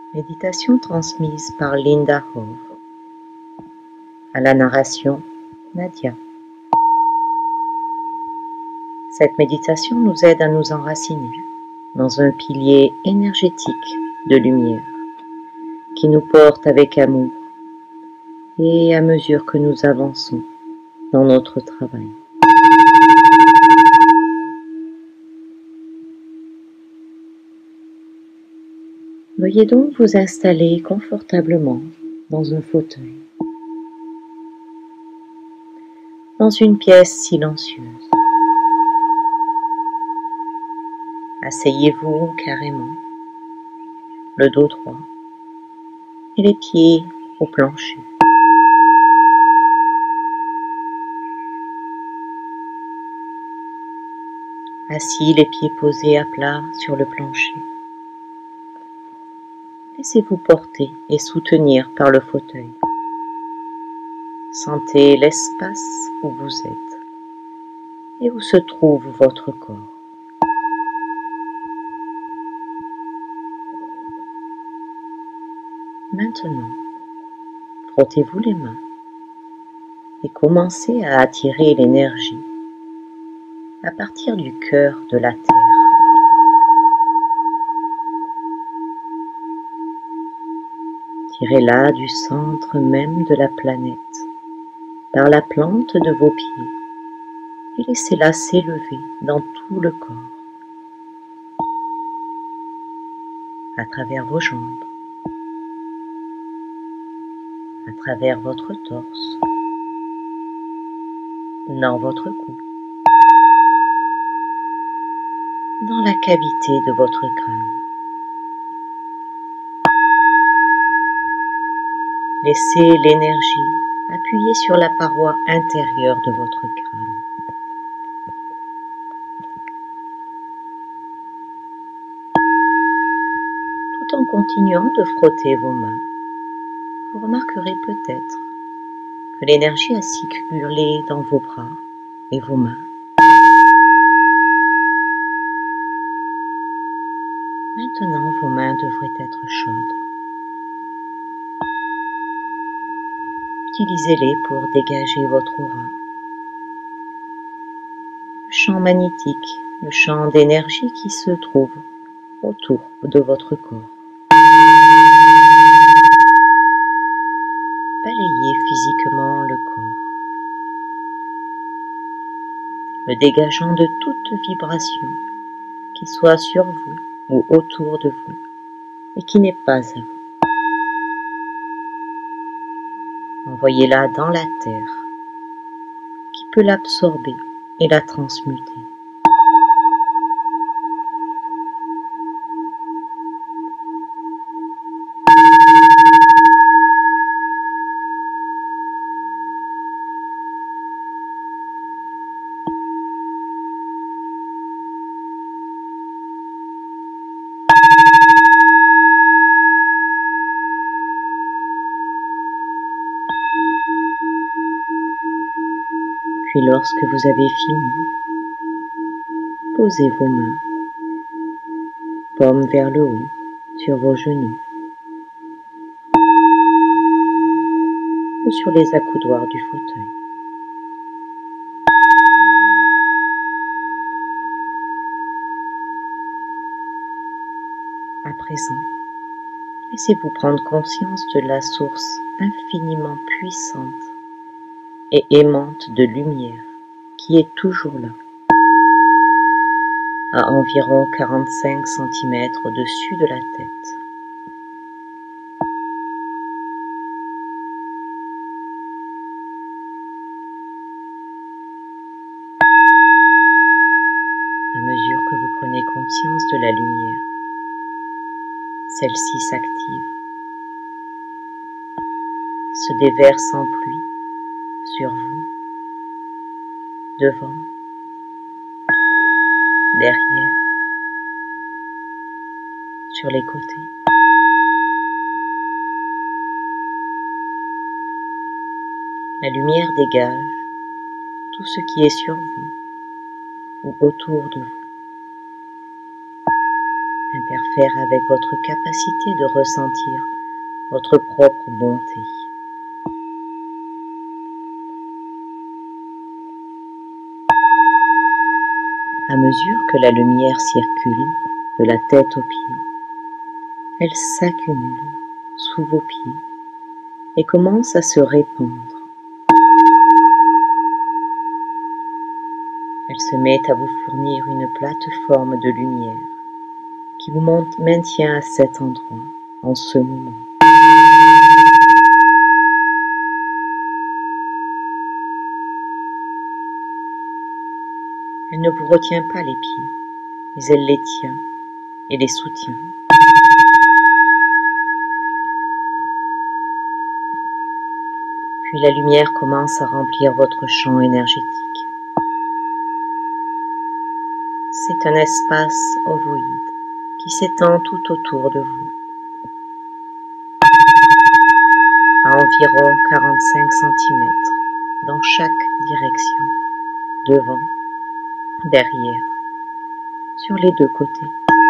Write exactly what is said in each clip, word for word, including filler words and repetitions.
Méditation transmise par Linda Hove. À la narration, Nadia. Cette méditation nous aide à nous enraciner dans un pilier énergétique de lumière qui nous porte avec amour et à mesure que nous avançons dans notre travail. Veuillez donc vous installer confortablement dans un fauteuil, dans une pièce silencieuse. Asseyez-vous carrément, le dos droit et les pieds au plancher. Assis, les pieds posés à plat sur le plancher. Laissez-vous porter et soutenir par le fauteuil. Sentez l'espace où vous êtes et où se trouve votre corps. Maintenant, frottez-vous les mains et commencez à attirer l'énergie à partir du cœur de la Terre. Tirez-la du centre même de la planète, par la plante de vos pieds, et laissez-la s'élever dans tout le corps, à travers vos jambes, à travers votre torse, dans votre cou, dans la cavité de votre crâne. Laissez l'énergie appuyer sur la paroi intérieure de votre crâne. Tout en continuant de frotter vos mains, vous remarquerez peut-être que l'énergie a circulé dans vos bras et vos mains. Maintenant, vos mains devraient être chaudes. Utilisez-les pour dégager votre aura. Le champ magnétique, le champ d'énergie qui se trouve autour de votre corps. Balayez physiquement le corps, le dégageant de toute vibration qui soit sur vous ou autour de vous et qui n'est pas à vous. Envoyez-la dans la terre qui peut l'absorber et la transmuter. Puis lorsque vous avez fini, posez vos mains, paumes vers le haut, sur vos genoux ou sur les accoudoirs du fauteuil. À présent, laissez-vous prendre conscience de la source infiniment puissante et aimante de lumière qui est toujours là, à environ quarante-cinq centimètres au-dessus de la tête. À mesure que vous prenez conscience de la lumière, celle-ci s'active, se déverse en pluie sur vous, devant, derrière, sur les côtés. La lumière dégage tout ce qui est sur vous ou autour de vous. interfère avec votre capacité de ressentir votre propre bonté. À mesure que la lumière circule de la tête aux pieds, elle s'accumule sous vos pieds et commence à se répandre. Elle se met à vous fournir une plateforme de lumière qui vous maintient à cet endroit en ce moment. Elle ne vous retient pas les pieds, mais elle les tient et les soutient. Puis la lumière commence à remplir votre champ énergétique. C'est un espace ovoïde qui s'étend tout autour de vous, à environ quarante-cinq centimètres dans chaque direction, devant, derrière, sur les deux côtés.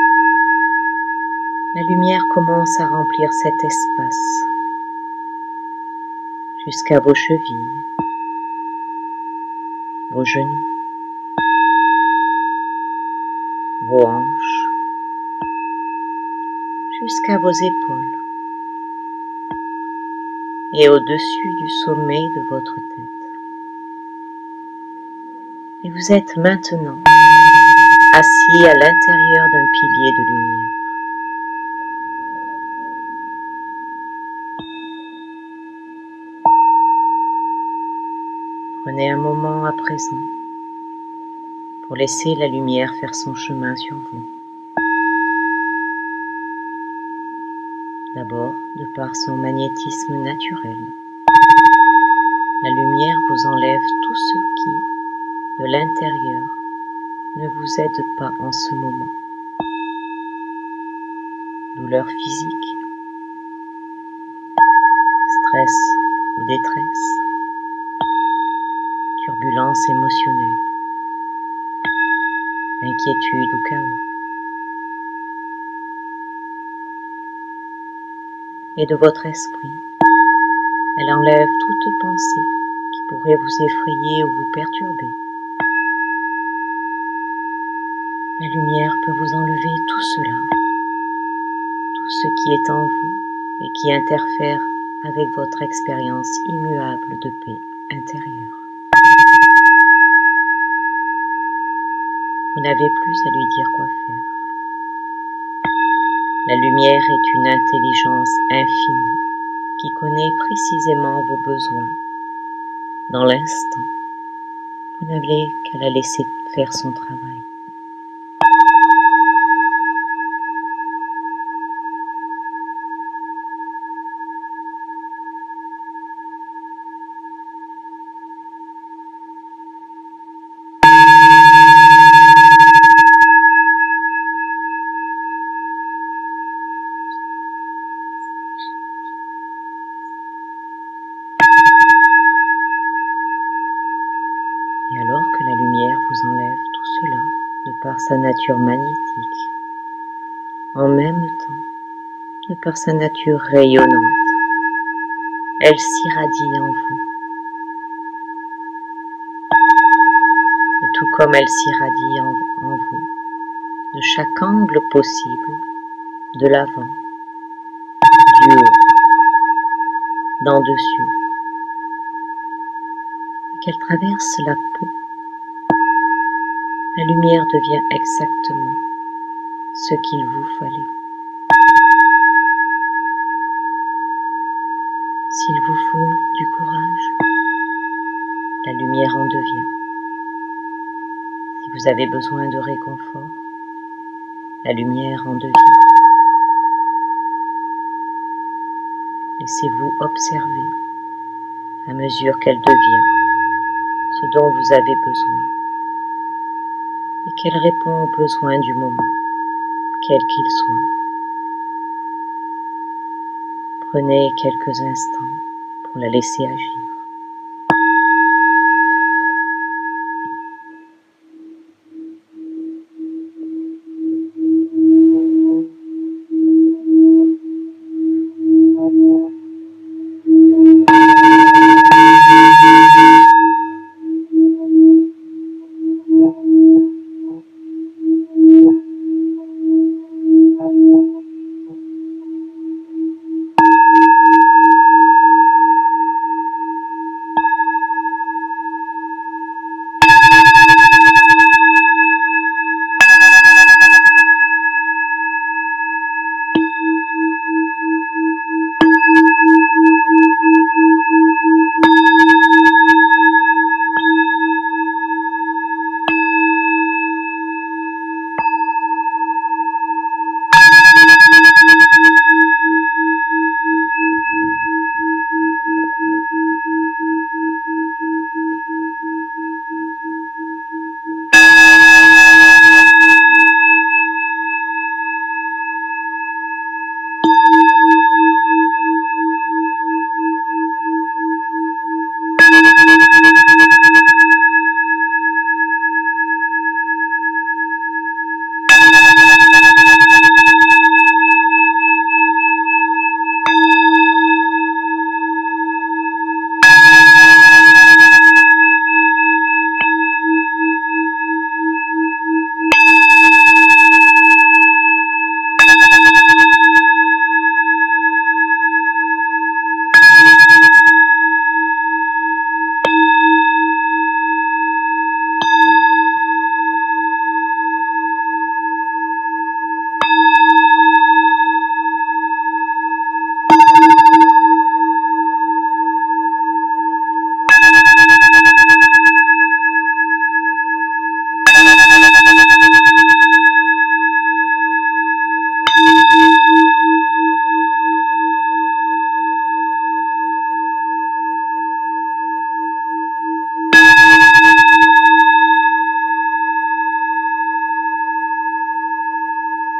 La lumière commence à remplir cet espace jusqu'à vos chevilles, vos genoux, vos hanches, jusqu'à vos épaules et au-dessus du sommet de votre tête. Et vous êtes maintenant assis à l'intérieur d'un pilier de lumière. Prenez un moment à présent pour laisser la lumière faire son chemin sur vous. D'abord, de par son magnétisme naturel, la lumière vous enlève tout ce qui, de l'intérieur, ne vous aide pas en ce moment. Douleur physique, stress ou détresse, turbulence émotionnelle, inquiétude ou chaos. Et de votre esprit, elle enlève toute pensée qui pourrait vous effrayer ou vous perturber. La lumière peut vous enlever tout cela, tout ce qui est en vous et qui interfère avec votre expérience immuable de paix intérieure. Vous n'avez plus à lui dire quoi faire. La lumière est une intelligence infinie qui connaît précisément vos besoins. Dans l'instant, vous n'avez qu'à la laisser faire son travail. Et alors que la lumière vous enlève tout cela de par sa nature magnétique, en même temps, de par sa nature rayonnante, elle s'irradie en vous. Et tout comme elle s'irradie en, en vous, de chaque angle possible, de l'avant, du haut, d'en dessus, et qu'elle traverse la peau, la lumière devient exactement ce qu'il vous fallait. S'il vous faut du courage, la lumière en devient. Si vous avez besoin de réconfort, la lumière en devient. Laissez-vous observer à mesure qu'elle devient ce dont vous avez besoin et qu'elle répond aux besoins du moment, quels qu'ils soient. Prenez quelques instants pour la laisser agir.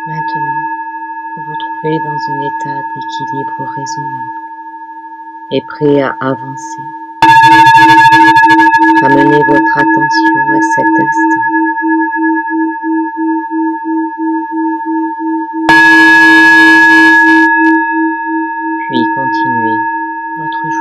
Maintenant, vous vous trouvez dans un état d'équilibre raisonnable et prêt à avancer. Ramenez votre attention à cet instant. Puis continuez votre